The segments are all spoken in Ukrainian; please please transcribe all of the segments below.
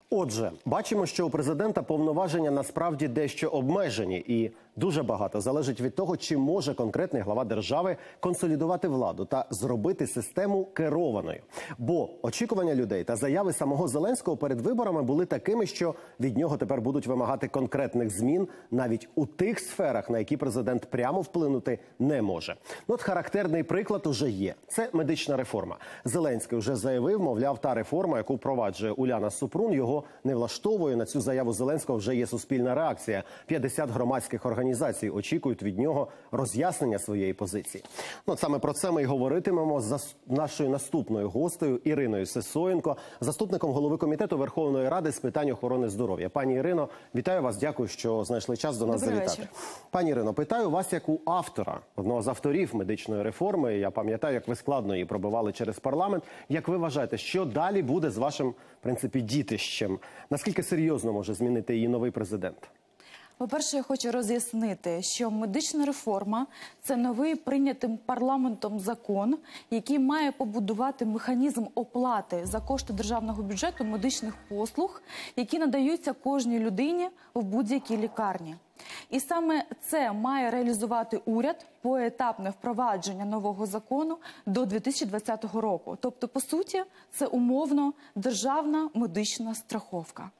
Отже, бачимо, що у президента повноваження насправді дещо обмежені і дуже багато залежить від того, чи може конкретний глава держави консолідувати владу та зробити систему керованою. Бо очікування людей та заяви самого Зеленського перед виборами були такими, що від нього тепер будуть вимагати конкретних змін навіть у тих сферах, на які президент прямо вплинути не може. От характерний приклад уже є. Це медична реформа. Зеленський вже заявив, мовляв, та реформа, яку впроваджує Уляна Супрун, його не влаштовує. На цю заяву Зеленського вже є суспільна реакція. 50 громадських організацій очікують від нього роз'яснення своєї позиції. Саме про це ми й говоритимемо з нашою наступною гостею Іриною Сисоєнко, заступником голови Комітету Верховної Ради з питань охорони здоров'я. Пані Ірино, вітаю вас, дякую, що знайшли час до нас завітати. Пані Ірино, питаю вас як у автора, одного з авторів медичної реформи. Я пам'ятаю, як ви складно її пробивали через парламент. Як ви вважаєте, що далі буде з вашим, в принципі, дітищем? Наскільки серйозно може змінити її новий президент? По-перше, я хочу роз'яснити, що медична реформа – це новий прийнятим парламентом закон, який має побудувати механізм оплати за кошти державного бюджету медичних послуг, які надаються кожній людині в будь-якій лікарні. І саме це має реалізувати уряд поетапне впровадження нового закону до 2020 року. Тобто, по суті, це умовно державна медична страховка.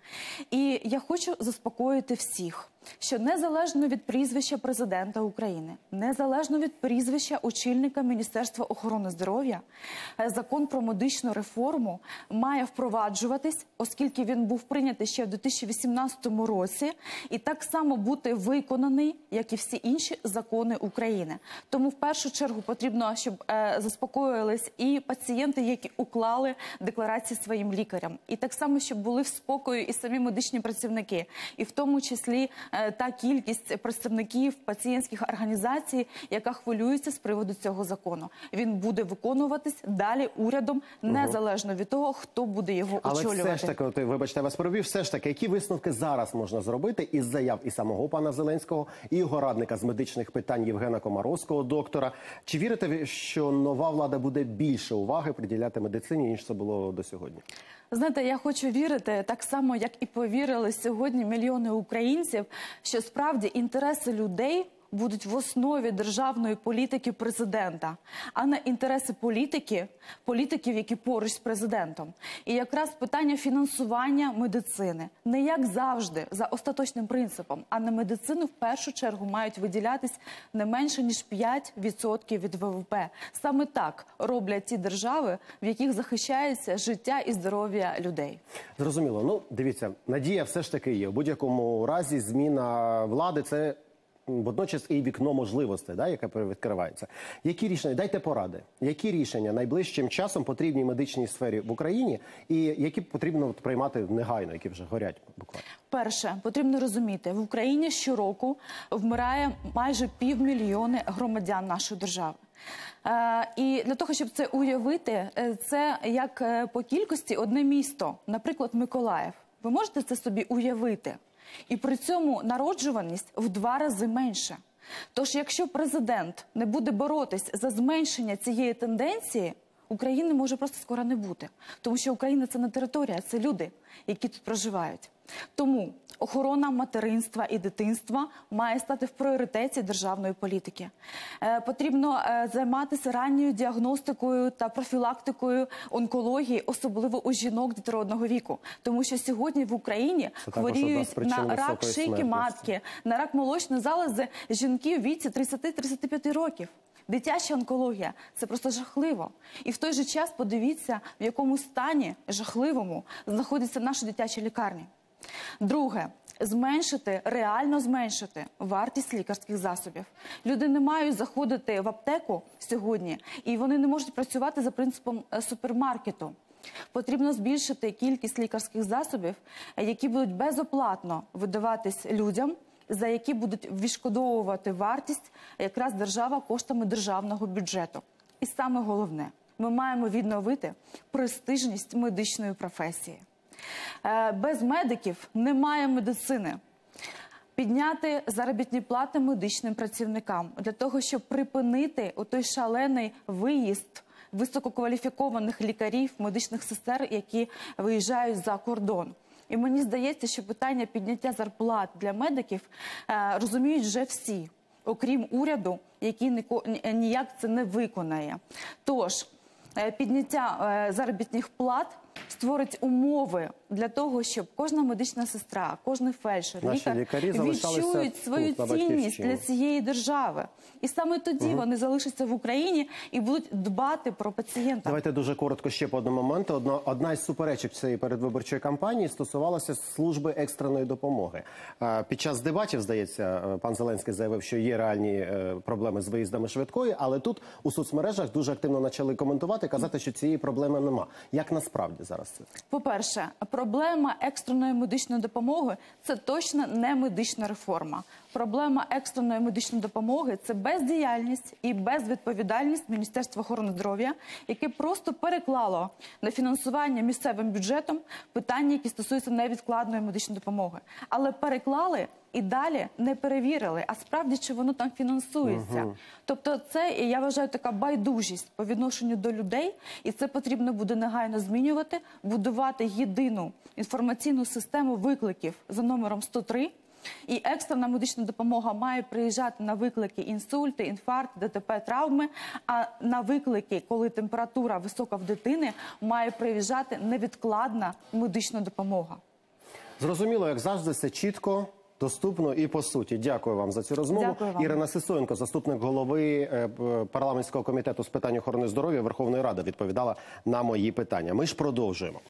І я хочу заспокоїти всіх, що незалежно від прізвища президента України, незалежно від прізвища очільника Міністерства охорони здоров'я, закон про медичну реформу має впроваджуватись, оскільки він був прийнятий ще в 2018 році, і так само бути виконаний, як і всі інші закони України. Тому в першу чергу потрібно, щоб заспокоїлись і пацієнти, які уклали декларації своїм лікарям. І так само, щоб були в спокою і самі медичні працівники. І в тому числі та кількість представників пацієнтських організацій, яка хвилюється з приводу цього закону. Він буде виконуватись далі урядом, незалежно від того, хто буде його очолювати. Але все ж таки, вибачте, я вас перебив, все ж таки, які висновки зараз можна зробити із заяв і самого пана Зеленського, і його радника з медичних питань Євгена Комаровського, доктора? Чи вірите ви, що нова влада буде більше уваги приділяти медицині, ніж це було до сьогодні? Знаєте, я хочу вірити, так само, як і повірили сьогодні мільйони українців, що справді інтереси людей будуть в основі державної політики президента, а не інтереси політиків, які поруч з президентом. І якраз питання фінансування медицини не як завжди за остаточним принципом, а на медицину в першу чергу мають виділятись не менше, ніж 5% від ВВП. Саме так роблять ті держави, в яких захищається життя і здоров'я людей. Зрозуміло. Дивіться, надія все ж таки є. У будь-якому разі зміна влади – це водночас і вікно можливостей, яке відкривається. Які рішення, дайте поради, які рішення найближчим часом потрібні медичній сфері в Україні і які потрібно приймати негайно, які вже горять буквально? Перше, потрібно розуміти, в Україні щороку вмирає майже 500 000 громадян нашої держави. І для того, щоб це уявити, це як по кількості одне місто, наприклад, Миколаїв. Ви можете це собі уявити? І при цьому народжуваність в 2 рази менше. Тож, якщо президент не буде боротись за зменшення цієї тенденції, України може просто скоро не бути. Тому що Україна – це не територія, це люди, які тут проживають. Тому охорона материнства і дитинства має стати в пріоритеті державної політики. Потрібно займатися ранньою діагностикою та профілактикою онкології, особливо у жінок дітородного віку. Тому що сьогодні в Україні хворіють на рак шийки матки, на рак молочної залози жінки в віці 30-35 років. Дитяча онкологія – це просто жахливо. І в той же час подивіться, в якому стані жахливому знаходяться наші дитячі лікарні. Друге. Реально зменшити вартість лікарських засобів. Люди не мають заходити в аптеку сьогодні, і вони не можуть працювати за принципом супермаркету. Потрібно збільшити кількість лікарських засобів, які будуть безоплатно видаватись людям, за які будуть відшкодовувати вартість якраз держава коштами державного бюджету. І саме головне, ми маємо відновити престижність медичної професії. Без медиків немає медицини. Підняти заробітні плати медичним працівникам для того, щоб припинити той шалений виїзд висококваліфікованих лікарів, медичних сестер, які виїжджають за кордон. І мені здається, що питання підняття зарплат для медиків розуміють вже всі, окрім уряду, який ніяк це не виконає. Тож, підняття заробітних плат створить умови для того, щоб кожна медична сестра, кожен фельдшер, Наші лікар лікарі залишалися відчують свою тут, на цінність Батьківщині. для цієї держави. І саме тоді вони залишаться в Україні і будуть дбати про пацієнта. Давайте дуже коротко ще по одному моменту. Одна із суперечок цієї передвиборчої кампанії стосувалася служби екстреної допомоги. Під час дебатів, здається, пан Зеленський заявив, що є реальні проблеми з виїздами швидкої, але тут у соцмережах дуже активно почали коментувати, казати, що цієї проблеми нема. Як насправді зараз це? По-перше, проблема екстреної медичної допомоги – це точно не медична реформа. Проблема екстреної медичної допомоги – це бездіяльність і безвідповідальність Міністерства охорони здоров'я, яке просто переклало на фінансування місцевим бюджетом питання, які стосуються невідкладної медичної допомоги. Але переклали і далі не перевірили, а справді, чи воно там фінансується. Тобто це, я вважаю, така байдужість по відношенню до людей, і це потрібно буде негайно змінювати, будувати єдину інформаційну систему викликів за номером 103, і екстрена медична допомога має приїжджати на виклики інсульти, інфаркт, ДТП, травми, а на виклики, коли температура висока в дитини, має приїжджати невідкладна медична допомога. Зрозуміло, як завжди, все чітко, доступно і по суті. Дякую вам за цю розмову. Дякую вам. Ірина Сисоєнко, заступник голови парламентського комітету з питань охорони здоров'я Верховної Ради, відповідала на мої питання. Ми ж продовжуємо.